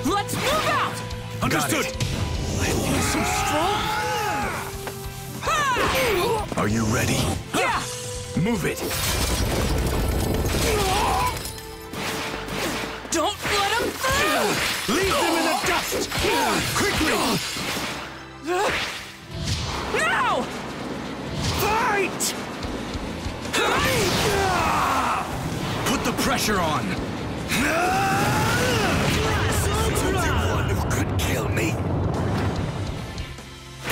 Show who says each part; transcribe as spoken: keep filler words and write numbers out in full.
Speaker 1: Let's move out!
Speaker 2: Understood!
Speaker 1: I feel so strong! Ah!
Speaker 2: Are you ready?
Speaker 1: Yeah!
Speaker 2: Move it!
Speaker 1: Don't let him through!
Speaker 2: Leave them in the dust! Quickly!
Speaker 1: Now!
Speaker 2: Fight! Put the pressure on!